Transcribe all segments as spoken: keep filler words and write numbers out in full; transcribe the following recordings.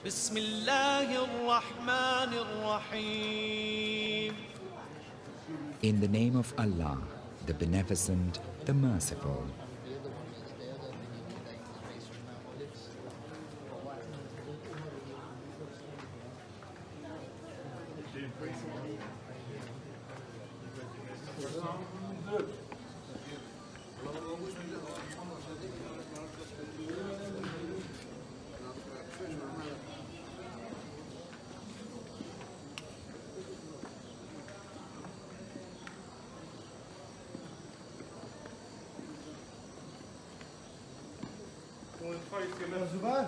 بسم الله الرحمن الرحيم. In the name of Allah, the Beneficent, the Merciful. Zubair,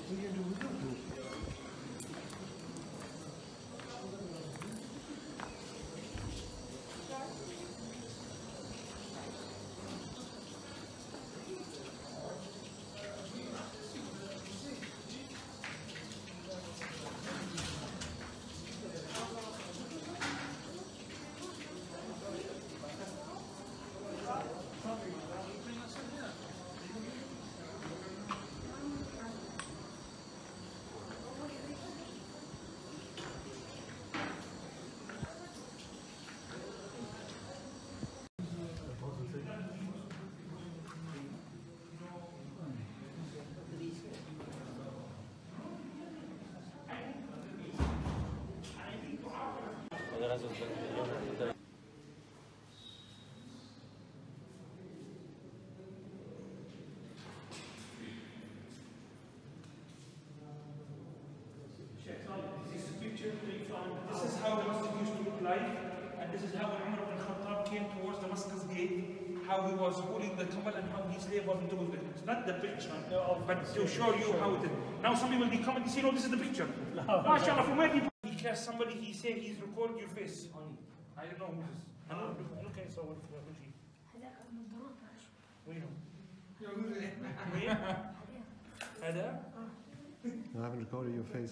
This is how the masjid used to look like, and this is how when Umar ibn Khattab came towards Damascus gate, how he was holding the camel and how his slave was into it. It's not the picture, but to show you how it is. Now some people they come and they say, no, this is the picture. MashaAllah, from where people he cast somebody, he said he's recording your face. I don't know who this is. I don't know. I don't know. So what is he? وينه؟ وين؟ هذا؟ I haven't recorded your face.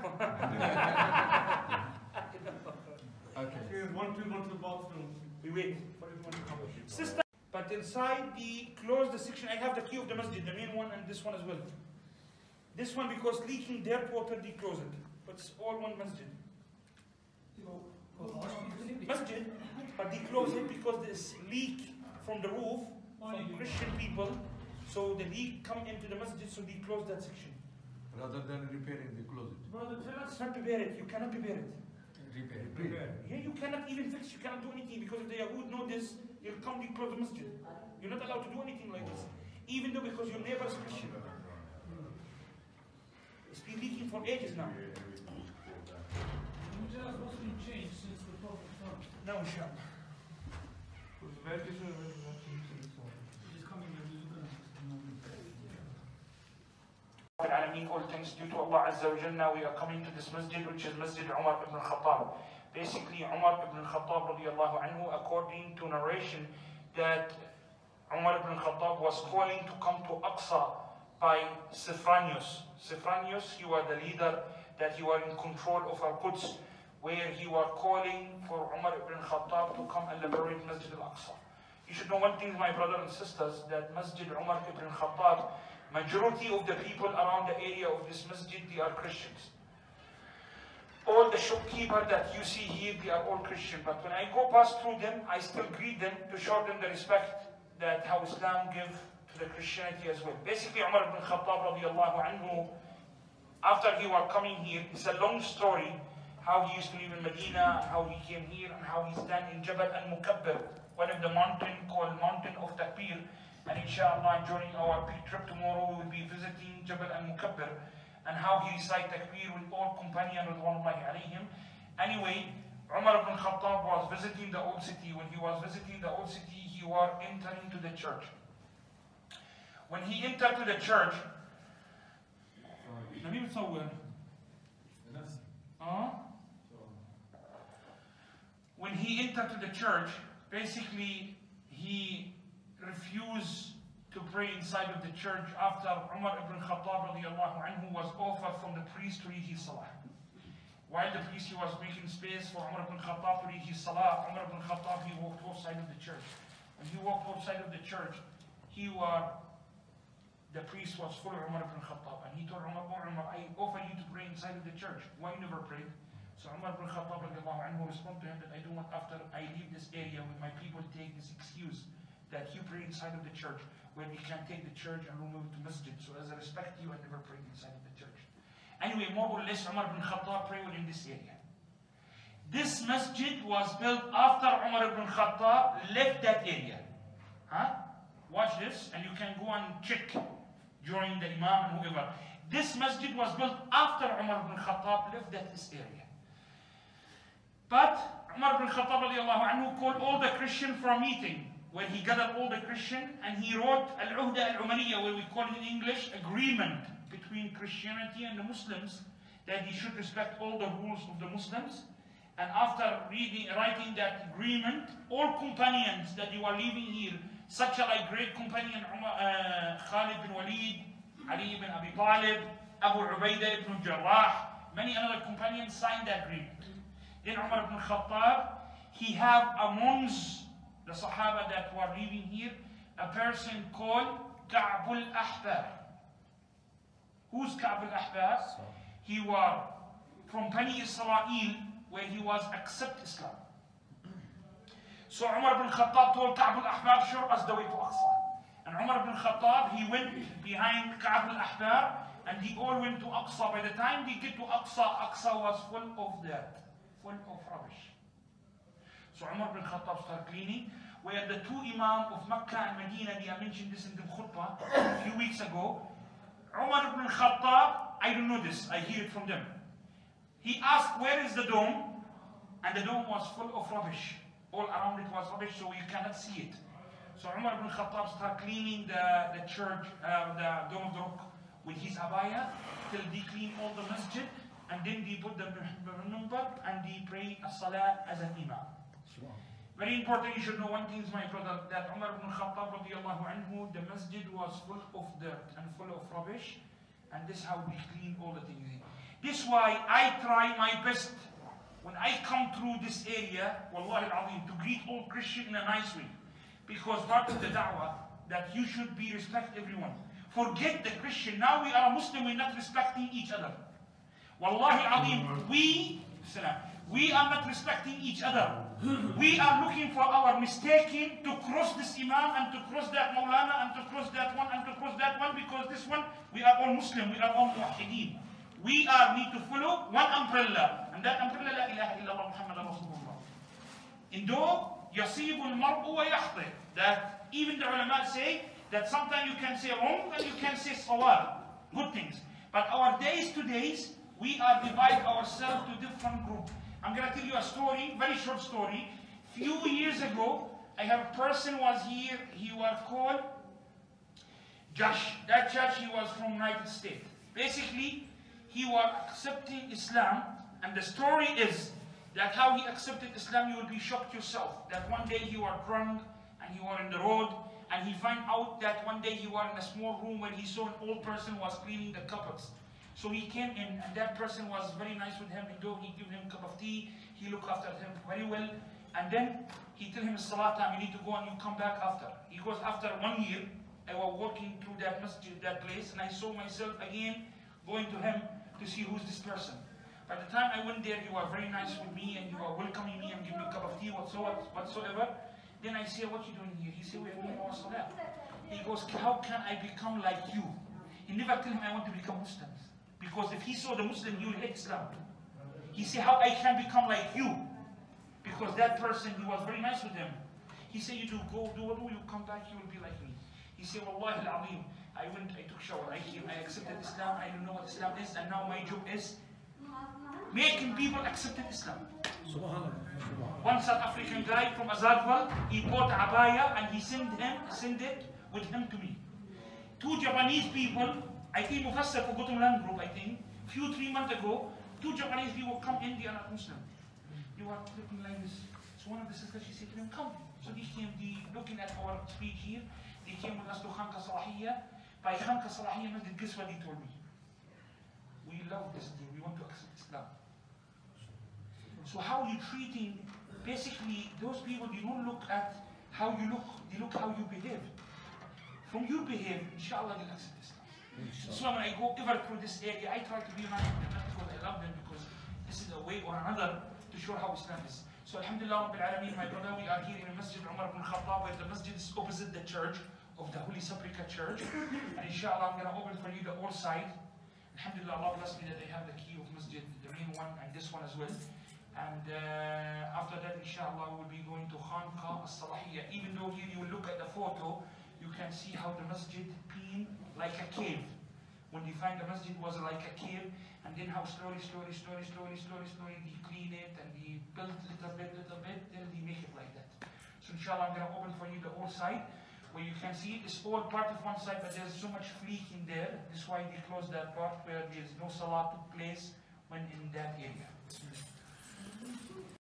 Okay. Here's one, two, one to the bathroom. We wait for everyone to come. Sister, but inside the close the section, I have the key of the masjid, the main one, and this one as well. This one because leaking dirt water, they close it. But it's all one masjid. Masjid, but they close it because there's leak from the roof from Christian people. So the leak come into the masjid, so they close that section. Rather than repairing, they close it. Brother, tell us not repair it. You cannot repair it. Repair. Repair. Yeah, you cannot even fix. You cannot do anything because if the Yahud know this, they'll come to close the masjid. You're not allowed to do anything like this, even though because your neighbor is Christian. It's been leaking for ages now. What's been changed since the Prophet died? Now, inshallah. All thanks due to Allah Azza wa Jal. Now we are coming to this masjid, which is Masjid Umar ibn Khattab. Basically, Umar ibn Khattab radiallahu anhu, according to narration, that Umar ibn Khattab was calling to come to Aqsa by Siphranius. Siphranius, he was the leader that he was in control of Al-Quds, where he was calling for Umar ibn Khattab to come and liberate Masjid al-Aqsa. You should know one thing, my brothers and sisters, that Masjid Umar ibn Khattab, majority of the people around the area of this masjid, they are Christians. All the shopkeepers that you see here, they are all Christian. But when I go past through them, I still greet them to show them the respect that how Islam give to the Christianity as well. Basically, Umar ibn Khattab radiallahu anhu, after he was coming here, it's a long story, how he used to live in Medina, how he came here, and how he stand in Jabal al-Mukabbir, one of the mountain called Mountain of Takbir. And inshallah, during our trip tomorrow, we will be visiting Jabal al-Mukabbir, and how he recite Takbir with all companions Ridwanullahi alayhim. Anyway, Umar ibn Khattab was visiting the old city. When he was visiting the old city, he was entering to the church. When he entered to the church, uh, when he entered to the church, basically he refused to pray inside of the church after Umar ibn Khattab radiallahu anhu was offered from the priest to read his salah. While the priest he was making space for Umar ibn Khattab to read his salah, Umar ibn Khattab he walked outside of the church. When he walked outside of the church, he was, the priest was full of Umar ibn Khattab, and he told Umar, oh Umar, I offer you to pray inside of the church. Why you never prayed? So Umar ibn Khattab radiallahu anhu responded to him that I don't want after I leave this area when my people take this excuse that you pray inside of the church when we can take the church and remove it to masjid. So as I respect you, I never prayed inside of the church. Anyway, more or less Umar ibn Khattab prayed in this area. This masjid was built after Umar ibn Khattab left that area. Huh? Watch this and you can go and check during the Imam and whoever. This masjid was built after Umar ibn Khattab left that this area. But Umar ibn Khattab radiallahu anhu called all the Christians for a meeting where he gathered all the Christians and he wrote Al-Uhda Al-Umaniyya, where we call it in English, agreement between Christianity and the Muslims that he should respect all the rules of the Muslims. And after reading, writing that agreement, all companions that you are leaving here, such a like great companion Umar, uh, Khalid bin Walid, Ali ibn Abi Talib, Abu Ubaidah ibn Jarrah, many other companions signed that agreement. Then Umar ibn Khattab, he have amongst the Sahaba that were living here, a person called Ka'b al-Ahbar. Who's Ka'b al-Ahbar? He was from Bani Israel, where he was accept Islam. So Umar ibn Khattab told Ka'b al-Ahbar, show us the way to Aqsa. And Umar ibn Khattab, he went behind Ka'b al-Ahbar, and they all went to Aqsa. By the time they get to Aqsa, Aqsa was full of dirt, full of rubbish. So Umar ibn Khattab started cleaning, where the two Imam of Mecca and Medina, they mentioned this in the khutbah a few weeks ago. Umar ibn Khattab, I don't know this, I hear it from them. He asked, where is the dome? And the dome was full of rubbish. All around it was rubbish, so you cannot see it. So Umar ibn Khattab started cleaning the, the church, uh, the Dome of the Rock with his abaya till they clean all the masjid, and then they put the number and they pray a salah as an imam. Very important, you should know one thing, my brother, that Umar ibn Khattab radiallahu anhu, the masjid was full of dirt and full of rubbish, and this is how we clean all the things. This is why I try my best when I come through this area, wallahi al-azim, to greet all Christians in a nice way. Because part of the da'wah, that you should be respect everyone. Forget the Christian, now we are a Muslim, we're not respecting each other. Wallahi al-azim, we, we are not respecting each other. We are looking for our mistaking to cross this Imam and to cross that Maulana and to cross that one and to cross that one, because this one, we are all Muslim, we are all Muwahideen. We are need to follow one umbrella, and that umbrella, La ilaha illallah Muhammadan Rasulullah. Indo, yasibu al-mar'u wa yakhti. That even the ulama say that sometimes you can say wrong and you can say sawab, good things. But our days to days, we are divided ourselves to different groups. I'm going to tell you a story, very short story. Few years ago, I have a person was here, he was called Josh. That judge, he was from United States. Basically, he was accepting Islam, and the story is that how he accepted Islam, you will be shocked yourself. That one day he was drunk, and he was on the road, and he found out that one day he was in a small room where he saw an old person was cleaning the cupboards. So he came in, and that person was very nice with him, and though he gave him a cup of tea, he looked after him very well, and then he told him, Salat time, you need to go and you come back after. He goes, after one year, I was walking through that masjid, that place, and I saw myself again going to him to see who's this person. By the time I went there, he was very nice with me, and he was welcoming me and giving me a cup of tea, whatsoever. Then I say, what you doing here? He said, we're doing our salah. He goes, how can I become like you? He never told him I want to become Muslim. Because if he saw the Muslim, he would hate Islam. He said, how I can become like you? Because that person, he was very nice with him. He said, you do go, do what do you come back, you will be like me. He said, Wallahi al-azim, I went, I took shower, I came, I accepted Islam, I don't know what Islam is, and now my job is making people accept Islam. One South African guy from Azadwal, he bought abaya and he sent him, sent it with him to me. Two Japanese people, I think Mufassar for Gotham Land Group, I think, few three months ago, two Japanese people come in, they are not Muslim. They were looking like this. So one of the sisters, she said to them, come. So they came, they, looking at our speech here, they came with us to Khanka Salahiyya. By Khanka Salahiyya, guess what they told me? We love this thing, we want to accept Islam. So how you treating, basically, those people, they don't look at how you look, they look how you behave. From your behavior, inshallah, they'll accept Islam. So when I go ever through this area, I try to be around them, not because I love them, because this is a way or another to show how Islam is. So Alhamdulillah Rabbil Alameen, my brother, we are here in Masjid Umar ibn Khattab, where the masjid is opposite the church of the Holy Sepulchre Church. And inshallah, I'm going to open for you the old side. Alhamdulillah, Allah bless me that they have the key of masjid, the main one, and this one as well. And uh, after that, inshallah, we'll be going to Khanqa al-Salahiyya. Even though here you look at the photo, you can see how the masjid been like a cave. When they find the masjid was like a cave, and then how slowly, slowly, slowly, slowly, slowly, slowly they clean it and they build little bit, little bit, then they make it like that. So inshallah, I'm going to open for you the old side, where you can see it's all part of one side, but there's so much fleek in there. That's why they closed that part where there's no salah took place when in that area. Bismillah.